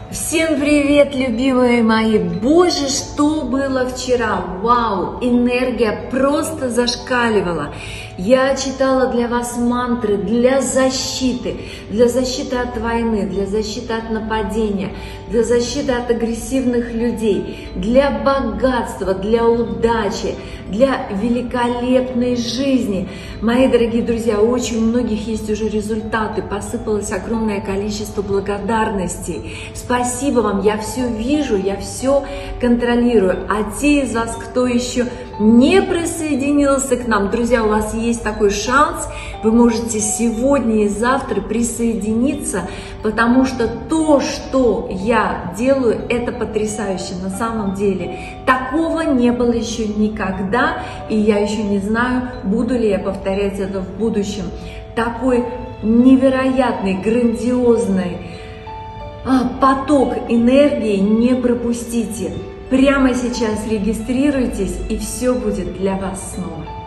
Всем привет, любимые мои! Боже, что было вчера! Вау! Энергия просто зашкаливала. Я читала для вас мантры для защиты от войны, для защиты от нападения, для защиты от агрессивных людей, для богатства, для удачи, для великолепной жизни. Мои дорогие друзья, у очень многих есть уже результаты, посыпалось огромное количество благодарностей. Спасибо вам, я все вижу, я все контролирую. А те из вас, кто еще не присоединился к нам, друзья, у вас есть такой шанс, вы можете сегодня и завтра присоединиться, потому что то, что я делаю, это потрясающе на самом деле. Такого не было еще никогда, и я еще не знаю, буду ли я повторять это в будущем. Такой невероятный, грандиозный поток энергии не пропустите. Прямо сейчас регистрируйтесь, и все будет для вас снова.